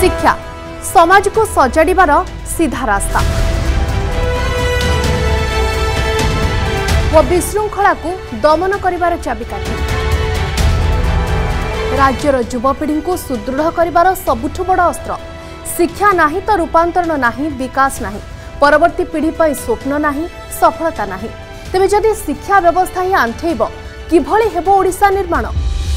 शिक्षा समाज को सजाड़िबार सीधा रास्ता व विशृंखला को दमन करिबार चाबिकाठी राज्यर युवपीढ़ी को सुदृढ़ करिबार सबुठु बड़ अस्त्र। शिक्षा नाही तो रूपांतरण नाही, विकास नाही, परवर्ती पीढ़ी पर स्वप्न नाही, सफलता नाही। तेबे जदि शिक्षा व्यवस्था ही आंठेब किभली हेबो ओडिशा निर्माण?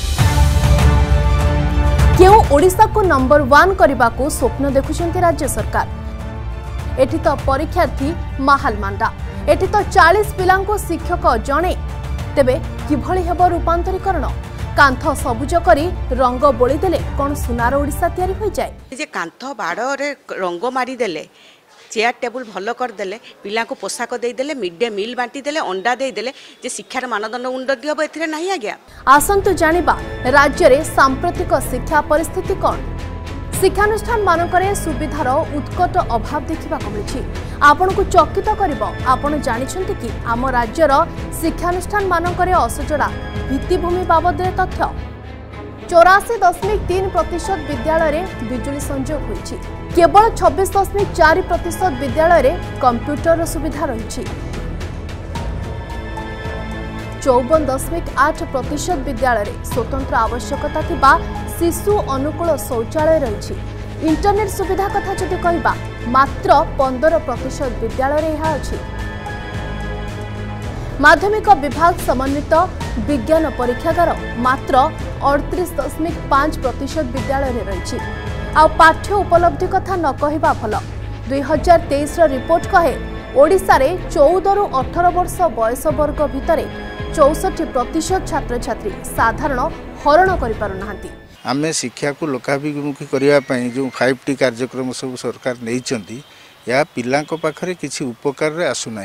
केउ ओडिशा को नंबर 1 करने को स्वप्न देखुछंती राज्य सरकार। एठी तो परीक्षार्थी माहाल मांडा, एठी तो 40 पिलांको शिक्षक जणे। तेबे किभली हेबो रूपांतरीकरण? कांथ सबुज करी रंग बोली देले कोन सुनार ओडिशा तयारी होई जाय? जे कांथ बाड़े रंग मारी देले, चेयर टेबुल भल करदे, पिला को पोशाक देदेले, मिड डे मिल बांटी देले, अंडा देदेले, जे शिक्षार मानदंड उन्नति हम एथिरे नाही आज्ञा। आसंतु जानिबा राज्य रे सांप्रतिक शिक्षा परिस्थिति कोन? शिक्षानुष्ठान मानकरे सुविधार उत्कट अभाव देखा मिली। आपण को चकित करिब आपण जानिछंती कि आम राज्यर शिक्षानुष्ठान मानकरे असजड़ा भित्तिभूमि बाबद तथ्य 84.3% विद्यालय रे बिजुली संयोग होईछि। केवल 26.4% विद्यालय रे कंप्यूटर सुविधा रही। 54.8% विद्यालय रे स्वतंत्र आवश्यकता थिबा शिशु अनुकूल शौचालय रही। इंटरनेट सुविधा कथा जदि कहिबा मात्र 15% विद्यालय रे यह अछि। माध्यमिक विभाग समन्वित विज्ञान परीक्षागार मात्र 38.5% विद्यालय रे रही। आ पाठ्य उपलब्धि कथा न कहिबा भल। 2023 रिपोर्ट कहे ओडिशा रे 14 रु 18 वर्ष बयस वर्ग भितरे 64% छात्र छात्री साधारण हरण करि पारु नाहंती। आमे शिक्षा को लोकाभिमुखी करने जो 5T कार्यक्रम सब सरकार नहीं या पिलांको पाखरे किसी उपकार रे आसुना।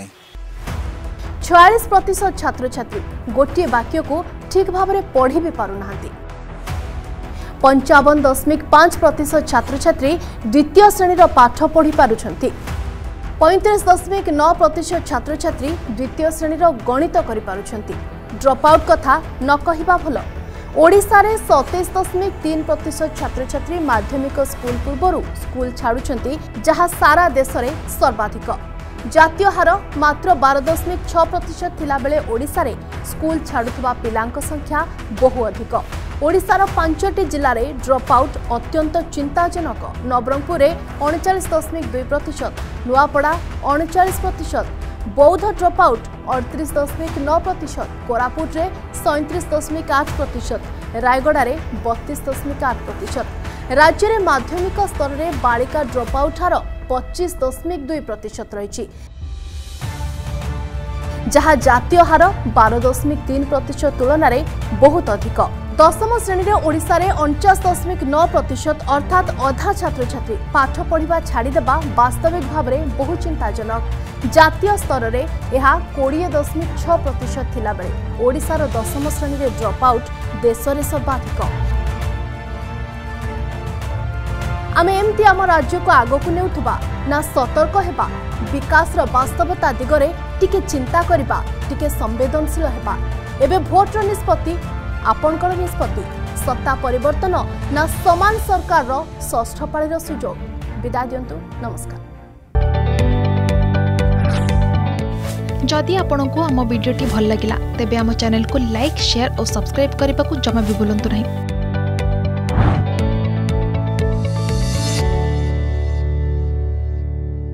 46% छात्र छात्री गोटे वाक्य को ठीक भाव में पढ़ी भी पारु नाहंती। 55.5% छात्र छात्री द्वितीय श्रेणी पाठ पढ़ी पारुछंती। 35.9% छात्र छात्री द्वितीय श्रेणी गणित करि पारुछंती। ड्रॉप आउट कथा न कहिबा भल। ओडिशा रे 27.3% छात्र छात्री माध्यमिक स्कूल पूर्व स्कूल छाड़ुछंती, जहाँ सारा देश में सर्वाधिक। जातीय हार मात्र 12.6% थिला बेले ओडिशा रे स्कूल छाड़ुथबा पिलांक संख्या बहु अधिक। ओडिशार 5टी जिल्ला रे ड्रॉप आउट अत्यंत चिंताजनक। नवरंगपुर रे 39.2%, नुआपड़ा 39%, बौद्ध ड्रॉप आउट 38.9%, कोरापुट रे 37.8%, रायगड़ा रे 32.8%। राज्य में माध्यमिक स्तर में बालिका ड्रॉप आउट हार 25.2% रही, जहाँ जातीय हार 12.3% तुलन में बहुत अधिक। दशम श्रेणी में ओडिशा रे 49.9% अर्थात अधा छात्र छात्री पाठ पढ़ा छाड़देवा वास्तविक भाव में बहु चिंताजनक। जातीय स्तर में यह 20.6% थिला बेले ओडिशार दशम श्रेणी में ड्रॉप आउट देश में सर्वाधिक। आमे एमती आम राज्य को आगक नेउथुबा ना सतर्क हेबा, विकास वास्तवता दिगरे टिके चिंता करिबा, टिके संवेदनशील हेबा। एबे भोटर निष्पत्ति आपणकर निष्पत्ति। सत्ता परिवर्तन ना समान सरकार रो षष्ठ पाळीर सुजोग। विदाय दियंतु, नमस्कार। जदि आपंक आम भिडी भल लगा तेब आम चैनल को लाइक, शेयर और सब्सक्राइब करने को जमा भी भूलु नहीं।